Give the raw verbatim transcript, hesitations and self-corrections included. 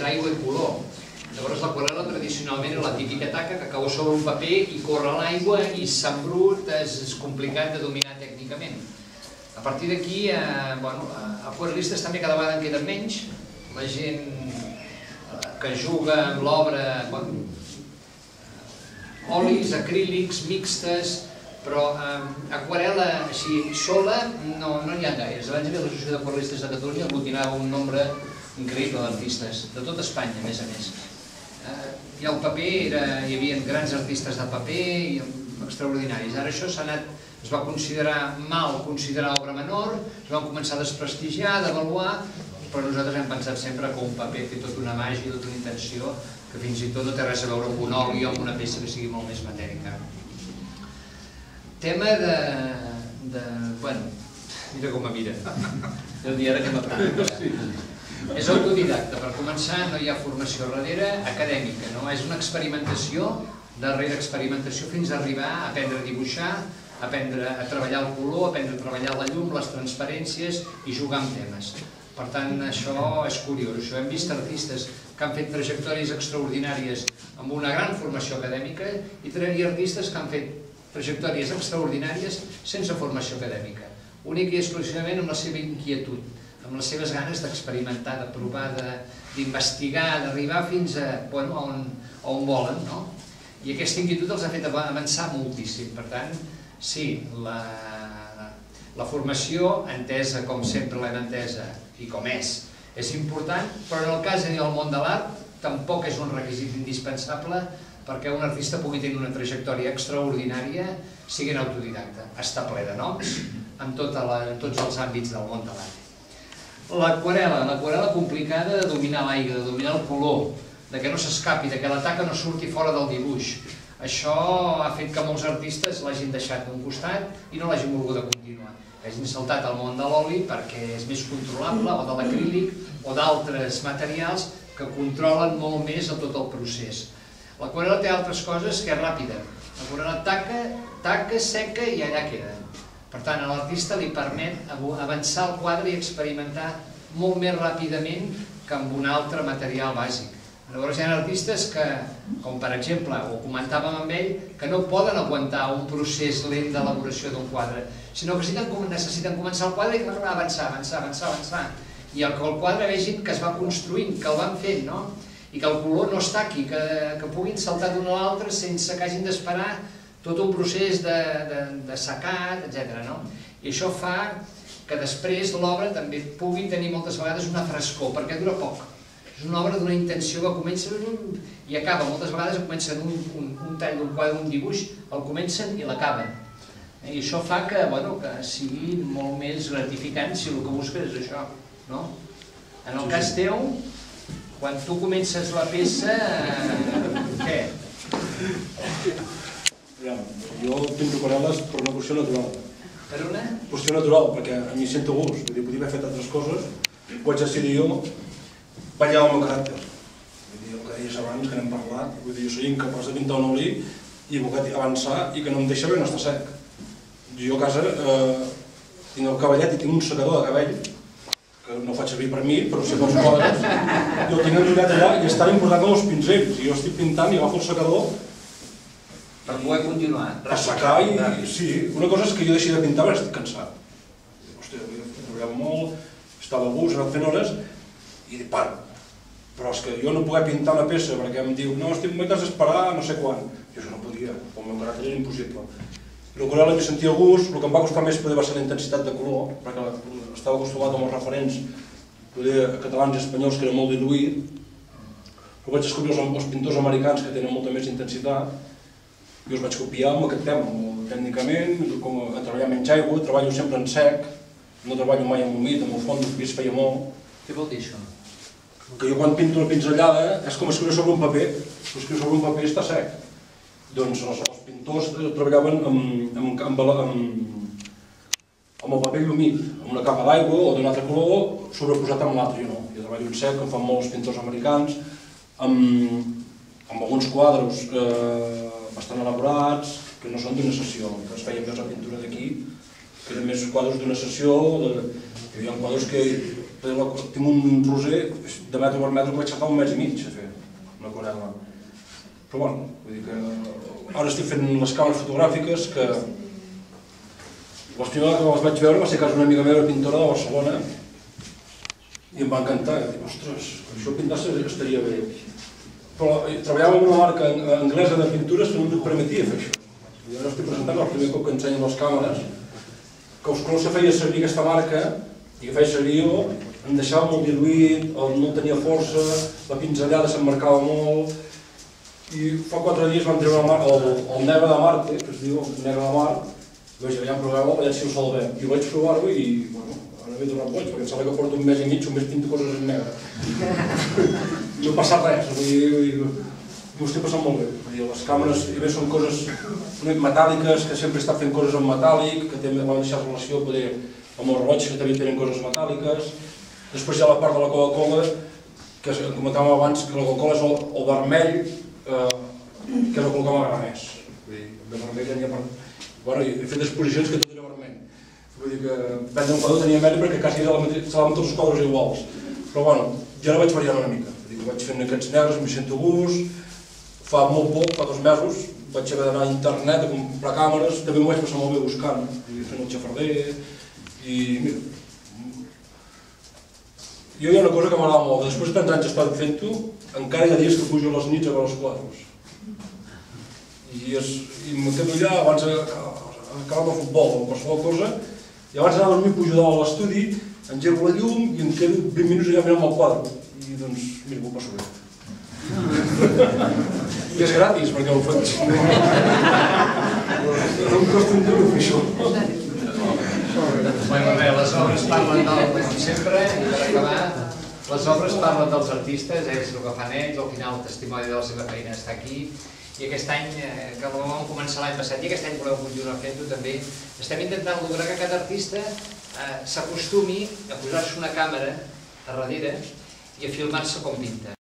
aigua i color. Llavors l'aquarel·la tradicionalment és la típica taca que cau sobre un paper i corre l'aigua i s'embrut, és complicat de dominar tècnicament. A partir d'aquí, aquarel·listes també cada vegada en queden menys. La gent que juga amb l'obra, olis, acrílics, mixtes, però aquarel·la així sola no n'hi ha gaires. Abans hi havia l'Associació d'Aquarel·listes de Catalunya, aglutinava un nombre increïble d'artistes, de tot Espanya, a més a més. I el paper, hi havia grans artistes de paper extraordinaris. Ara això s'ha anat, es va considerar mal, considerar obra menor, es van començar a desprestigiar, a devaluar, però nosaltres hem pensat sempre que un paper té tota una màgia, tota una intenció, que fins i tot no té res a veure amb un oli o amb una peça que sigui molt més matèrica. Tema de... bueno, mira com em mira. Deu dir ara que m'aprèn. És autodidacta, per començar no hi ha formació darrere acadèmica, és una experimentació, darrere experimentació fins a arribar a aprendre a dibuixar, a aprendre a treballar el color, a aprendre a treballar la llum, les transparències i jugar amb temes. Per tant, això és curiós. Hem vist artistes que han fet trajectòries extraordinàries amb una gran formació acadèmica i artistes que han fet trajectòries extraordinàries sense formació acadèmica, únic i exclusivament amb la seva inquietud, amb les seves ganes d'experimentar, de provar, d'investigar, d'arribar fins a on volen. I aquesta inquietud els ha fet avançar moltíssim. Per tant, sí, la formació, entesa com sempre l'hem entesa i com és, és important, però en el cas del món de l'art tampoc és un requisit indispensable perquè un artista pugui tenir una trajectòria extraordinària siguent autodidacta. Està ple de noms en tots els àmbits del món de l'art. L'aquarel·la, l'aquarel·la complicada de dominar l'aigua, de dominar el color, que no s'escapi, que la taca no surti fora del dibuix. Això ha fet que molts artistes l'hagin deixat d'un costat i no l'hagin volgut continuar. Hagin saltat al món de l'oli perquè és més controlable, o de l'acrílic o d'altres materials que controlen molt més tot el procés. L'aquarel·la té altres coses que és ràpida. L'aquarel·la taca, taca, seca i allà queda. Per tant, a l'artista li permet avançar el quadre i experimentar molt més ràpidament que amb un altre material bàsic. Llavors hi ha artistes que, com per exemple, ho comentàvem amb ell, que no poden aguantar un procés lent d'elaboració d'un quadre, sinó que necessiten començar el quadre i avançar, avançar, avançar, avançar. I que el quadre vegin que es va construint, que el van fent, i que el color no es taqui, que puguin saltar d'un a l'altre sense que hagin d'esperar tot un procés de secat, etcètera. I això fa que després l'obra també pugui tenir moltes vegades una frescor, perquè dura poc. És una obra d'una intenció que comença i acaba. Moltes vegades comencen un tall d'un quadre, un dibuix, el comencen i l'acaben. I això fa que sigui molt més gratificant si el que busques és això. En el cas teu, quan tu comences la peça, què? Jo pinto aquarel·les per una qüestió natural. Per una? Qüestió natural, perquè a mi sento gust. Podria haver fet altres coses, ho vaig decidir jo, ballar el meu caràcter. El que deies abans, que n'hem parlat, jo soc incapaç de pintar un oli i avançar i que no em deixa bé no estar sec. Jo a casa tinc el cavallet i tinc un secador de cabell, que no ho faig servir per mi, però sí per els quadres. Jo el tinc enrotllat allà i és tan important com els pinzells. Jo estic pintant i agafo el secador per poder continuar. A secar i... sí, una cosa és que jo deixi de pintar perquè estic cansat. Hòstia, he treballat molt, estava a gust, he anat fent hores i dic, paro. Però és que jo no poder pintar una peça perquè em diu no, estic molt d'esperar no sé quan. Jo això no podia, el meu caràcter era impossible. L'aquarel·la m'hi sentia a gust, el que em va costar més poder va ser la intensitat de color, perquè estava acostumat amb els referents catalans i espanyols que era molt diluït, però vaig descobrir els pintors americans que tenen molta més intensitat. Jo els vaig copiar amb aquest tema, tècnicament, com a treballar menys aigua, treballo sempre en sec, no treballo mai en humit, amb el fons que es feia molt. Què vol dir això? Que jo quan pinto una pinzellada és com escriure sobre un paper, escriure sobre un paper i està sec. Doncs els pintors treballaven amb el paper humit, amb una capa d'aigua o d'un altre color sobreposat amb l'altre. Jo no, jo treballo en sec, com fan molts pintors americans, amb alguns quadres bastant elaborats, que no són d'una sessió, que es feien més la pintura d'aquí, que eren més quadres d'una sessió. Hi ha quadres que tinc un roser de metre per metre que vaig tardar un mes i mig a fer, una aquarel·la. Però bueno, vull dir que ara estic fent les càmeres fotogràfiques que les primeres que les vaig veure va ser a casa d'una amiga meva pintora de Barcelona i em va encantar. I dic, ostres, això pintar estaria bé. Però treballava en una marca anglesa de pintures que no em permetia fer això. Jo ara estic presentant el primer cop que ensenyen les càmeres, que Euskalose feia servir aquesta marca i que feia servir jo, em deixava molt diluït, no tenia força, la pinzellada s'emmarcava molt, i fa quatre dies vam treure el negre de Marte, que es diu el negre de Mar, i vaig dir, ja em proveu-ho, a veure si ho salvem. I vaig provar-ho i, bueno, ara m'he donat boig, perquè em sembla que porto un mes i mig, només pinto coses en negre. No passa res, vull dir, m'ho estic passant molt bé. Les càmeres, i bé, són coses metàl·liques, que sempre he estat fent coses en metàl·lic, que també van deixar relació amb els rellotges, que també tenen coses metàl·liques. Després hi ha la part de la Coca-Cola, que comentàvem abans, que la Coca-Cola és el vermell, que és el que m'agrada més. De vermell ja n'hi ha per... Bueno, he fet exposicions que tot era vermell. Vull dir que prendre un quadre tenia mèrit perquè quasi estaven tots els quadres iguals. Però bueno, jo ara vaig variant una mica. Vaig fent aquests negres, m'hi sento gust. Fa molt poc, fa dos mesos, vaig haver d'anar a internet a comprar càmeres, també m'ho vaig passar molt bé buscant, fent el xafarder, i mira... Jo hi ha una cosa que m'agrada molt, després de tants anys estant fent-ho, encara hi ha dies que pujo a les nits a veure els quadres. I em quedo allà abans d'acabar el futbol o qualsevol cosa, i abans d'anar a dormir pujo dalt a l'estudi, engego la llum i em quedo vint minuts allà mirant el quadre. I doncs, mira, m'ho passo bé. I és gratis perquè ho faig. No em costa un duro fer això. Bueno, bé, les obres parlen del, com sempre, i per acabar, les obres parlen dels artistes, és el que fan ells, al final el testimoni de la seva feina està aquí, i aquest any, que vam començar l'any passat, i aquest any voleu continuar fent-ho també, estem intentant lograr que cada artista s'acostumi a posar-se una càmera a darrere i a filmar-se com pinta.